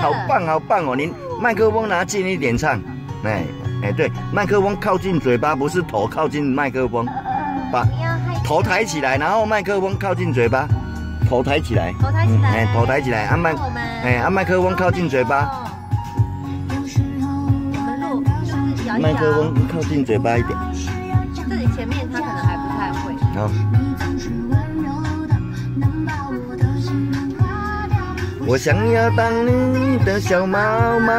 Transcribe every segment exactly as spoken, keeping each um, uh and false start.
好棒好棒哦！您麦克风拿近一点唱，哎哎对，麦克风靠近嘴巴，不是头靠近麦克风，把头抬起来，然后麦克风靠近嘴巴，头抬起来， 头抬起来， 哎头抬起来，按麦哎按麦克风靠近嘴巴， 我们录就是摇一摇， 麦克风靠近嘴巴一点， 自己前面他可能还不太会。 好。我想要当你的小猫猫。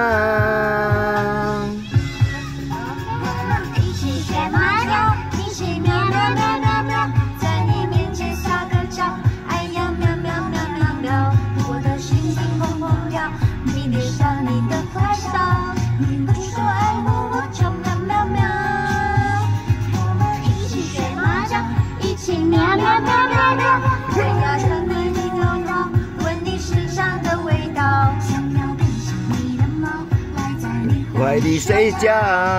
一起学猫叫，一起喵喵喵喵喵，在你面前撒个娇，哎呀喵喵喵喵喵，我的心情砰砰跳，你脸上你的坏笑，你不说爱我我就喵喵喵。我们一起学猫叫，一起喵喵喵喵喵，我要成为你的猫，闻你身上的味道，想要变成你的猫，赖在你怀里睡觉。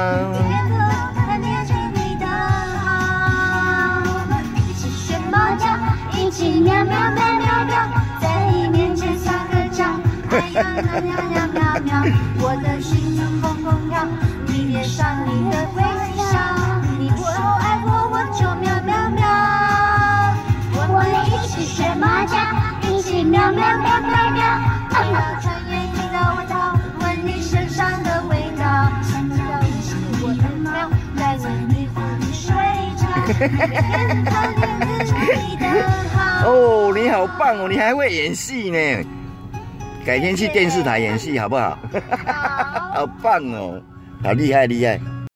一起喵喵喵喵喵，在你面前撒个娇，哎呀喵喵喵喵喵，我的心就砰砰跳，你脸上你的微笑，你不说爱我我就喵喵喵，我们一起学猫叫，一起喵喵喵喵喵，我要穿越你的外套，闻你身上的味道，想要你是我的猫，赖在你怀里睡觉，变成连自己的好。 哦，你好棒哦，你还会演戏呢，改天去电视台演戏好不好？好棒哦，好厉害厉害。